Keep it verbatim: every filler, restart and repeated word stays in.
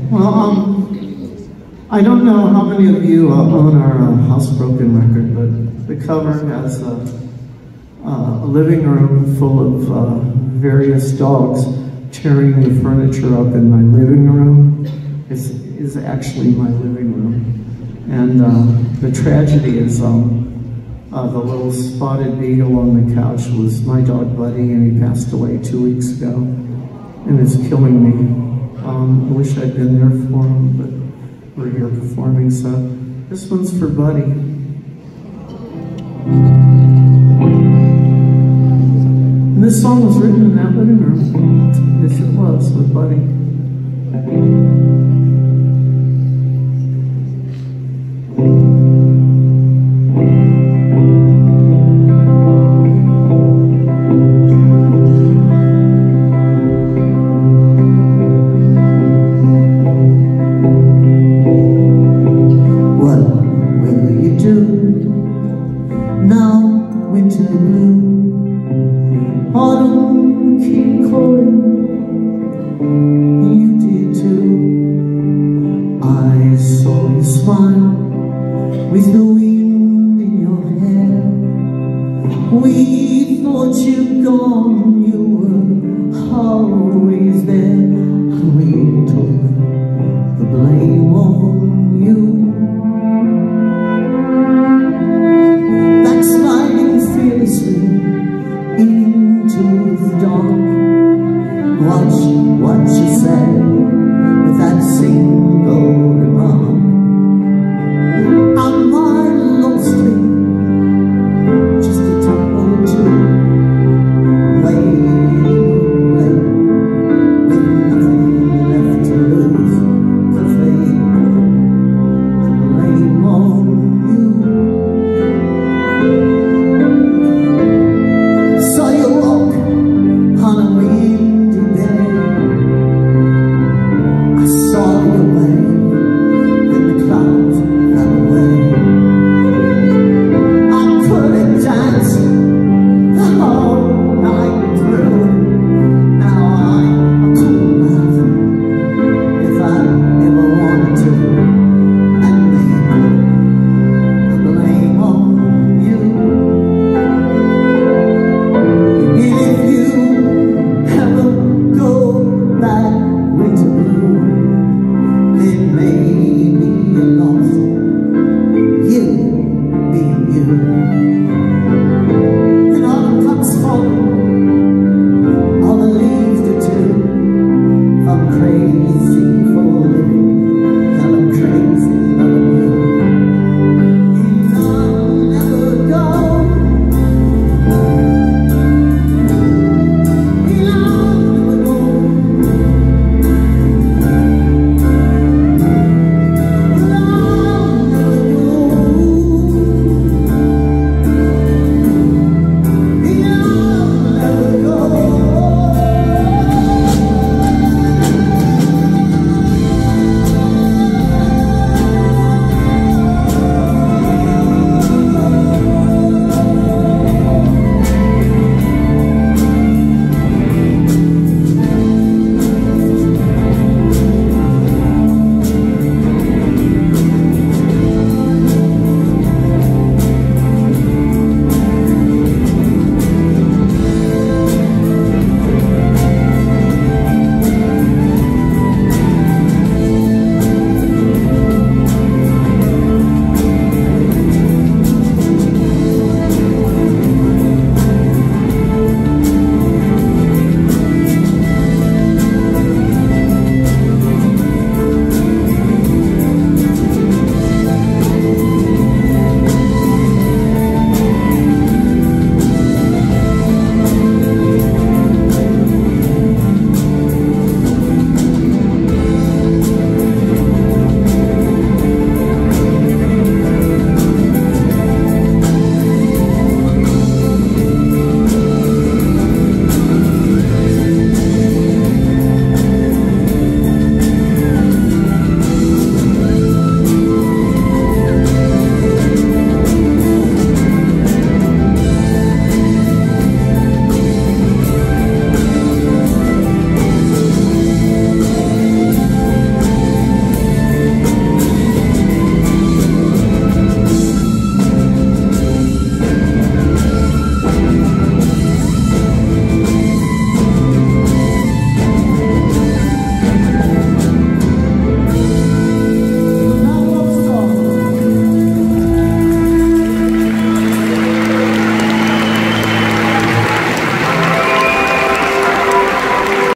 Well, um, I don't know how many of you uh, own our uh, Housebroken record, but the cover has a, uh, a living room full of uh, various dogs tearing the furniture up in my living room. It's, is actually my living room. And uh, the tragedy is um, uh, the little spotted beagle on the couch was my dog Buddy, and he passed away two weeks ago, and it's killing me. Um, I wish I'd been there for him, but we're here performing, so this one's for Buddy. And this song was written in that living room. Yes, it was, with Buddy. Winter blue, autumn came calling, you did too. I saw you smile with the wind in your hair. We thought you'd gone, you were always there. We took the blame on you. Into the dark, watch what you said with that single remark. I might have lost me just a time or two, waiting away with nothing left to lose, 'cause they put the blame on you. Crazy